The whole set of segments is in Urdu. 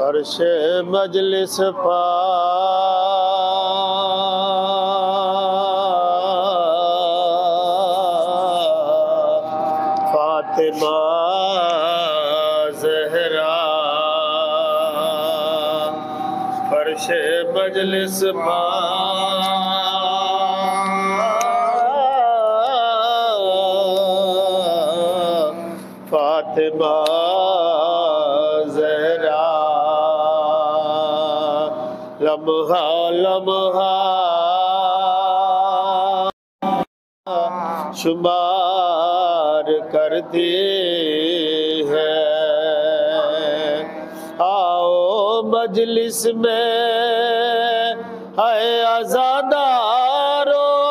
فرش مجلس پا فاطمہ زہرا فرش مجلس پا فاطمہ زہرا لمحہ لمحہ شمار کرتی ہے آؤ مجلس میں ہے عزادارو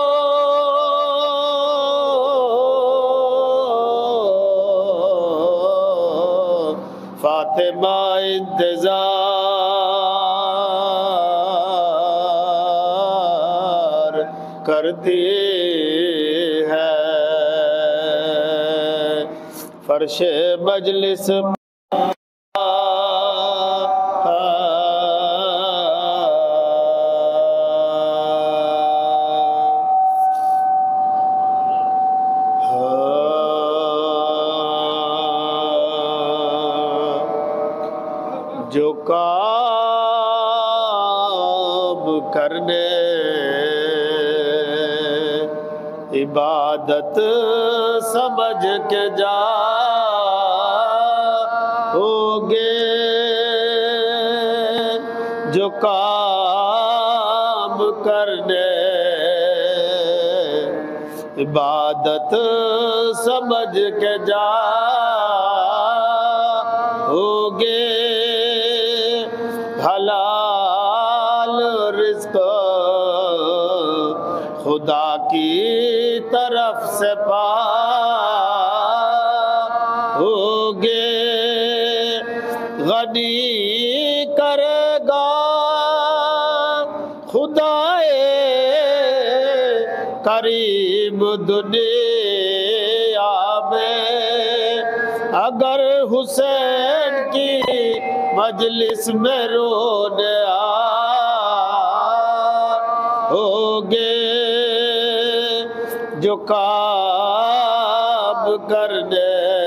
فاطمہ انتظار کرتی ہے فرش مجلس جو کام کرنے عبادت سمجھ کے جا ہوگے جو کام کرنے عبادت سمجھ کے جا ہوگے حلال رزق خدا کی طرف سے پا ہوگے غنی کرے گا خدائے کریم دنیا میں اگر حسین کی مجلس میں رونے ہوگے جو کام کرنے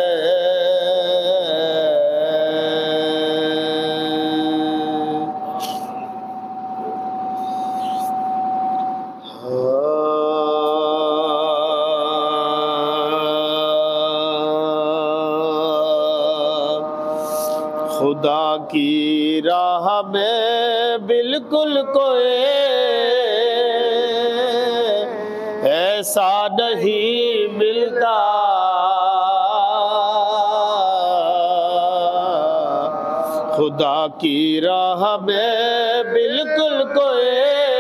خدا کی راہ میں بالکل کوئی ایسا نہیں ملتا خدا کی راہ میں بالکل کوئی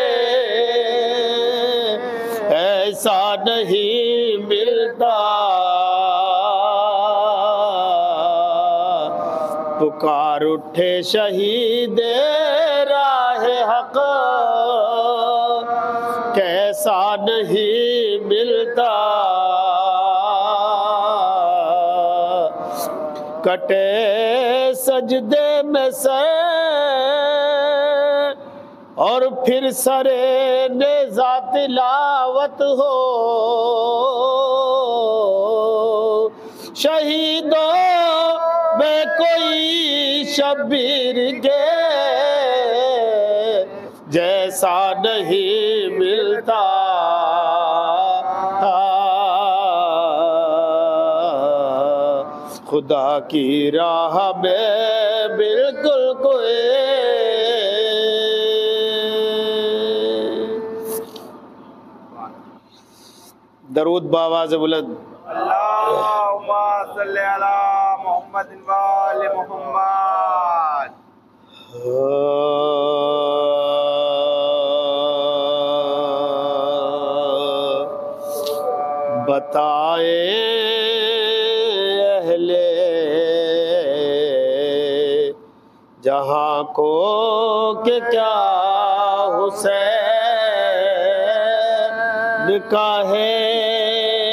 ایسا نہیں ملتا پکار اٹھے شہید راہ حق کیسا نہیں ملتا کٹے سجدے میں سر اور پھر سرے نیزہ تلاوت ہو شہیدوں میں کوئی شبیر کے جیسا نہیں ملتا خدا کی راہ میں بالکل کوئی درود بآواز بلند اللہم صلی علی محمد و آل محمد بتائے اہل جہاں کو کہ کیا حسین کا ہے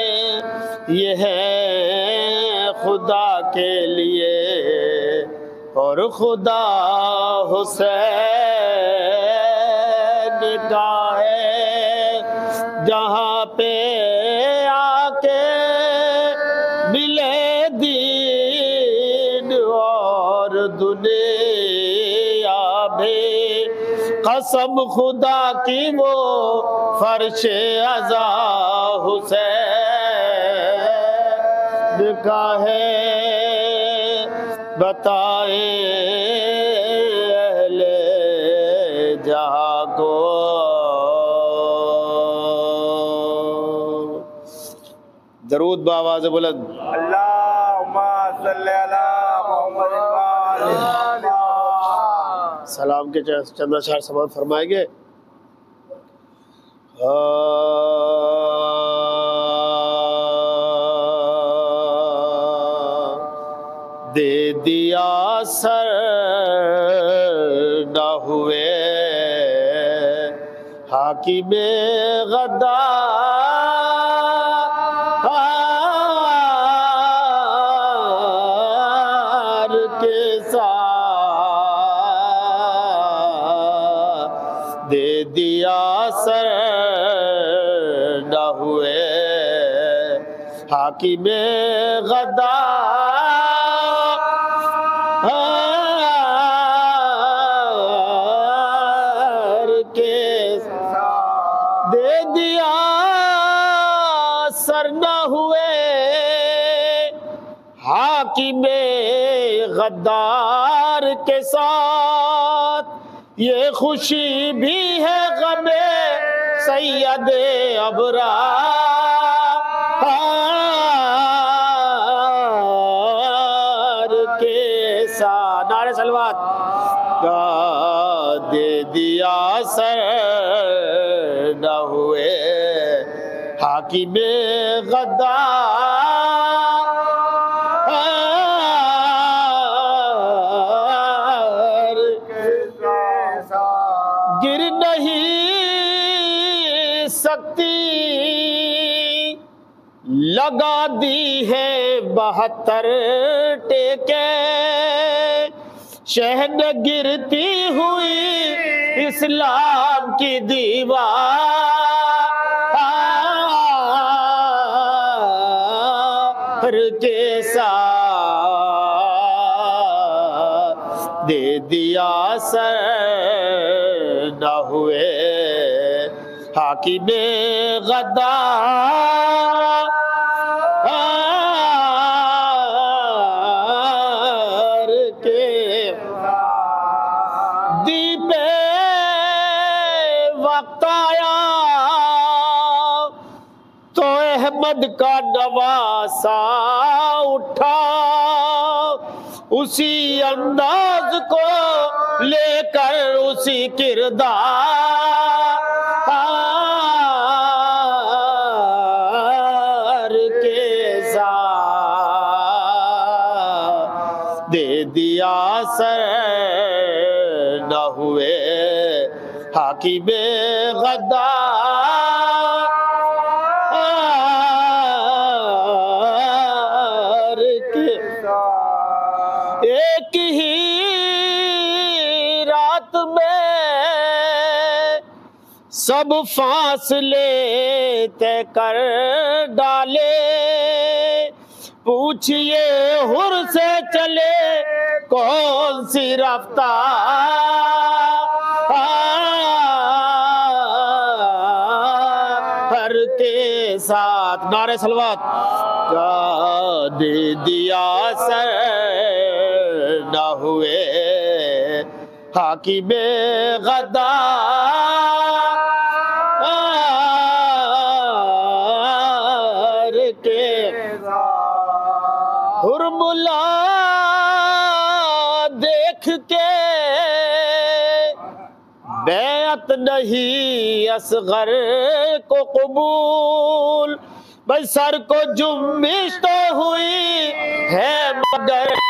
یہ ہے خدا کے لیے اور خدا حسین کا ہے جہاں پہ آ کے ملے دین اور دنیا بھی قسم خدا کی وہ فرش ازا حسین کا ہے بتائے اہل جہاں کو درود بآواز بلند اللہم صلی علی محمد وآل محمد. سلام کے چند اشعار سماعت فرمائیں گے. دے دیا سر نہ ہوئے حاکم غدار کے ساتھ دے دیا سر نہ ہوئے حاکم غدار کے دے دیا سر نہ ہوئے حاکم غدار کے ساتھ یہ خوشی بھی ہے غم سید ابرار کے ساتھ. نعرہ صلوات. کا دے دیا سر نہ ہوئے حاکم غدار گر نہیں سکتی لگا دی ہے 72 ٹیکے شہن گرتی ہوئی اسلام کی دیوار کے ساتھ دے دیا سر نہ ہوئے حاکم غدار کے دیپ وقت آیا تو احمد کا نواسا اٹھا اسی انداز کو لے کر اسی کردار کے ساتھ دے دیا سر نہ ہوئے حاکم غدار کے ایک ہی رات میں سب فاصلے طے کر ڈالے پوچھئے حر سے چلے کون سی رفتار کے ساتھ. نعرہ صلوات. کا دے دیا سر نہ ہوئے حاکم غدار کے حرملا دیکھ کے بیعت نہیں اصغر کو قبول بھائی سر کو جنبش تو ہوئی ہے مگر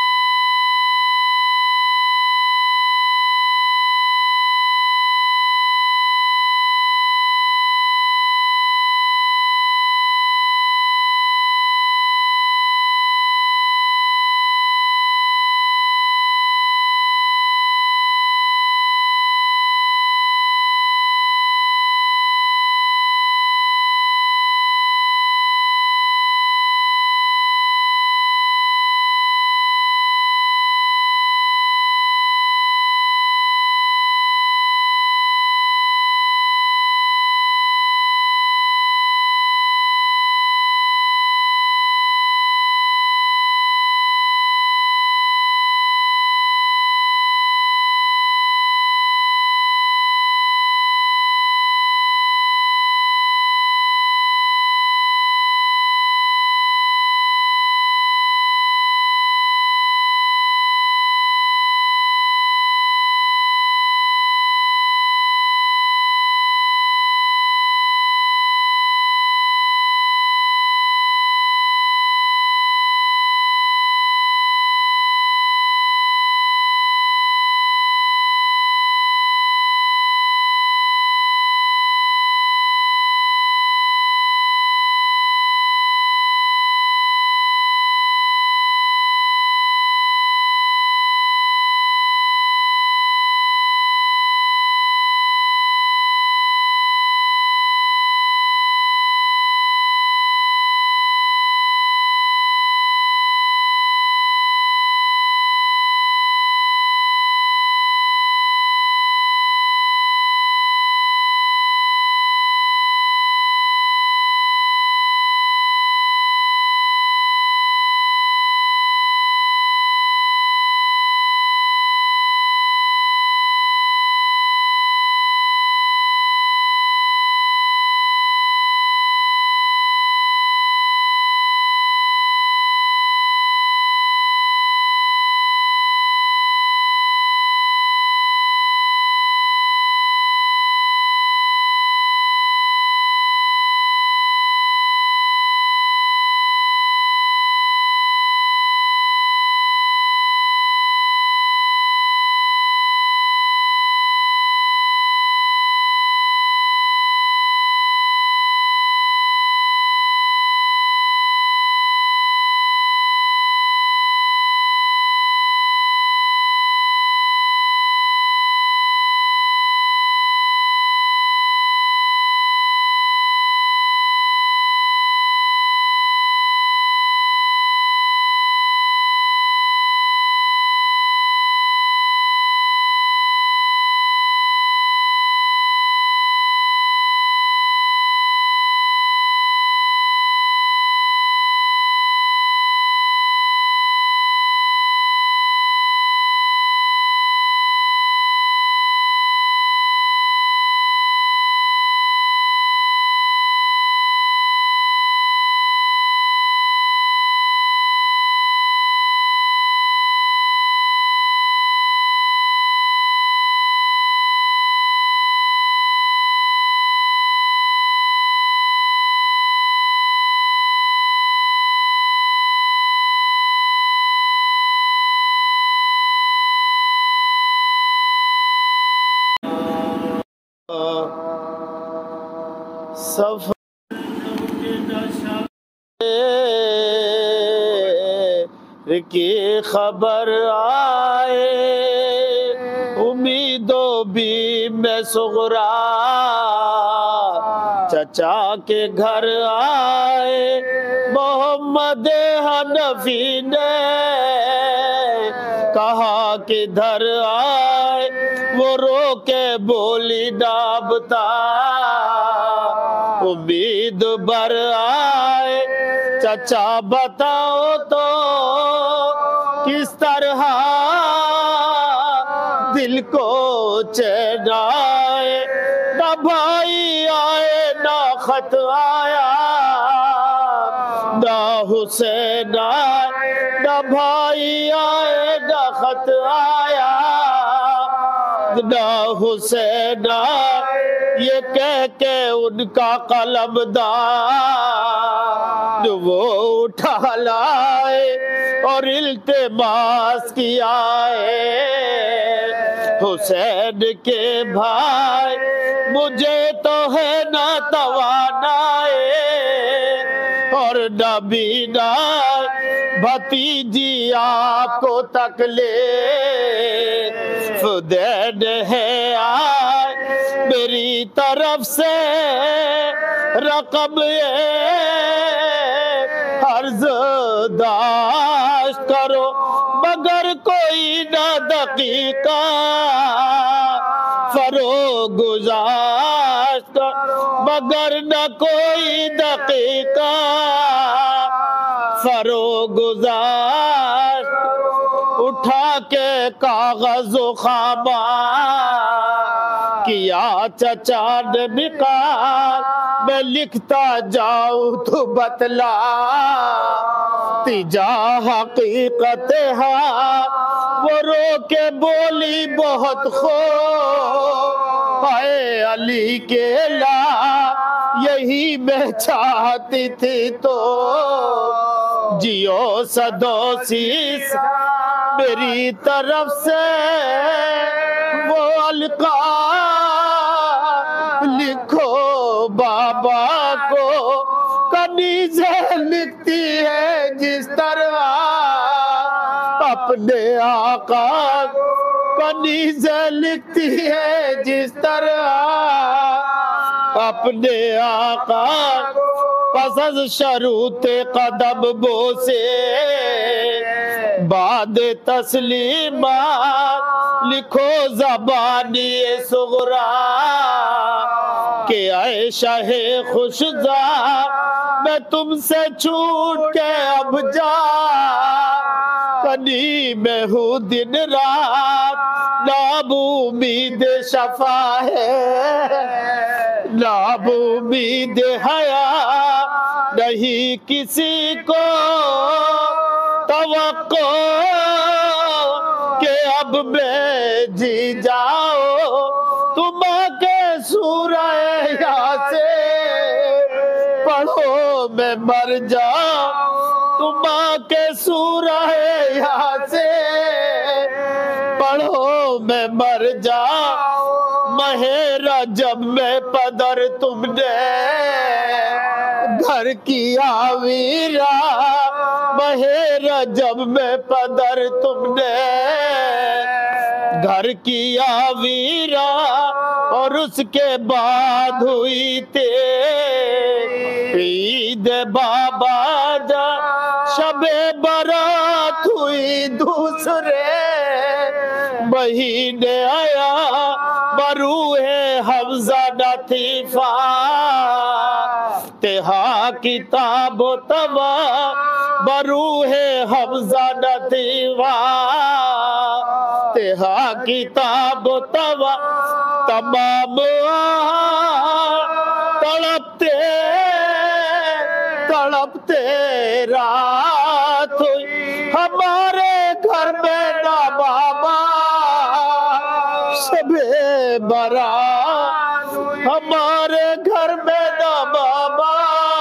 سفر کی خبر آئے امیدوں بھی میں صغرا چچا کے گھر آئے محمد حنفی نے کہا کدھر آئے وہ رو کے بولی ڈابتا امید بر آئے چچا بتاؤ تو کس طرح دل کو چین آئے نہ بھائی آئے نہ خط آیا نہ حسین آئے نہ بھائی آئے نہ خط آیا نہ حسین آئے یہ کہہ کے ان کا قلم دار وہ اٹھا لائے اور التماس کیا ہے حسین کے بھائی مجھے تو ہے نہ توانائے اور نہ بینا بھتیجی آپ کو تکلیف دین ہے آئے میری طرف سے رقم عرض داشت کرو مگر کوئی نہ دقیقہ فروغ گزاشت مگر نہ کوئی دقیقہ فروغ گزاشت اٹھا کے کاغذ و خامہ کیا چچا نے نکال میں لکھتا جاؤں تو بتلا تیجا حقیقت ہے وہ رو کے بولی بہت اے علی کے لا یہی میں چاہتی تھی تو جیو صدو سیس میری طرف سے وہ القاب لکھو بابا کو کنیزیں لکھتی ہے جس طرح اپنے آقا کنیزیں لکھتی ہے جس طرح اپنے آقا پس از شروط قدم بوسے بعد تسلیمات لکھو زبانی صغرا کہ اے شاہ خوشزار میں تم سے چھوٹ کے اب جا کنی میں ہوں دن رات ناب امید شفا ہے ناب امید حیا نہیں کسی کو توقع کہ اب میں جی جاؤ تم کے سورہ یاسین پڑھو میں مر جاؤں تم کے سورہ یاسین پڑھو میں مر جاؤں ماہ رجب میں پدر تم نے گھر کیا ویرا ماہ رجب میں پدر تم نے گھر کیا ویرا اور اس کے بعد ہوئی عید بابا جا شب برات ہوئی دوسرے مہینے آیا بروح حمزہ لطیفہ تہا کتاب و توا بروح حمزہ لطیفہ تہا کتاب و توا تمام تڑپتے تڑپتے رات ہوئی ہمارے گھر میں نہ بابا شب برات ہمارے گھر میں نہ بابا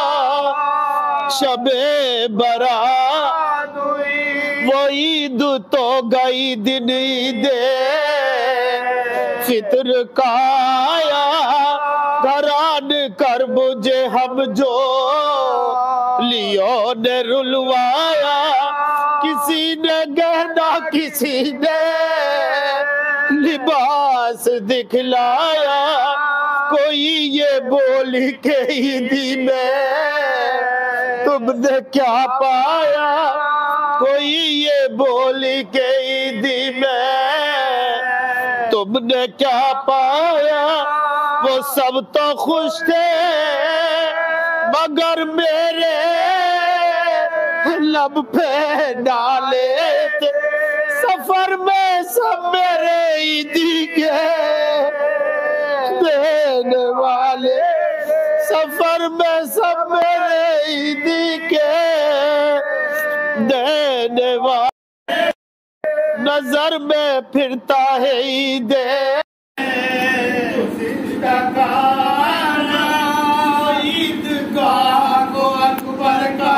شب برات وہ عید تو گئی دن عید فطر کا آیا گھران کرب مجھے ہم جو لیوں نے رلوایا، کسی نے گہنا کسی نے لباس دکھلایا، کوئی یہ بولی کہ عیدی میں تم نے کیا پایا، کوئی یہ بولی کہ عیدی میں تم نے کیا پایا۔ وہ سب تو خوش تھے مگر میرے لب پہ ڈالے تھے، سفر میں سب میرے عیدی کے دینے والے، سفر میں سب میرے عیدی کے دینے والے، نظر میں پھرتا ہے عید عیدگاہ کو اکبر کا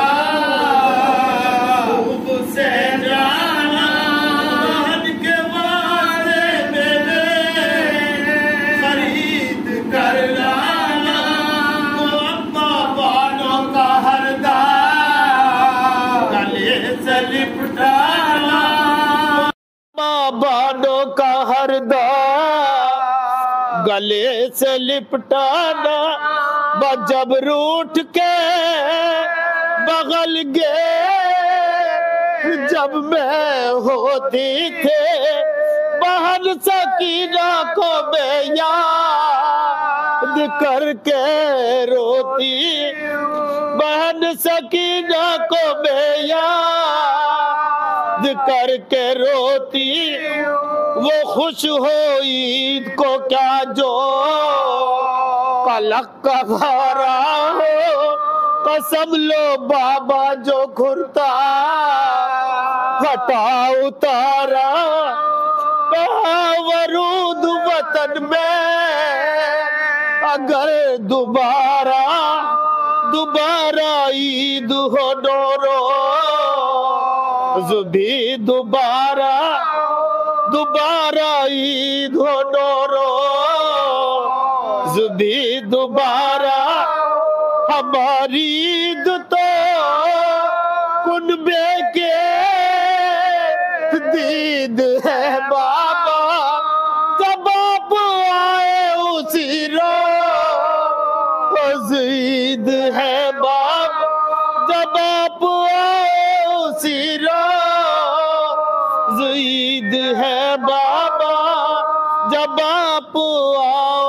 خوب سے جانا، ان کے وعدے میرے خرید کر لانا، وہ اما بالوں کا ہر دار گلے سے لپٹانا، اما بالوں کا ہر دار گلے سے لپٹانا، جب روٹھ کے بغل گئے جب میں ہوتی تھے، بہن سکینہ کو میں یاد کر کے روتی، بہن سکینہ کو میں یاد کر کے روتی، وہ خوش ہو عید کو کیا جو قلق کا بھارا ہو، قسم لو بابا جو کرتا ہٹا اتارا، ورود وطن میں اگر دوبارہ عید ہو نوروز بھی دوبارہ عید ہو نوروز بھی دوبارہ، ہماری عید تو کنبے کے دید ہے بابا، جب آپ آئے اسی روز عید ہے بابا، جب آپ آئے اسی روز عید ہے بابا، جب آپ آئے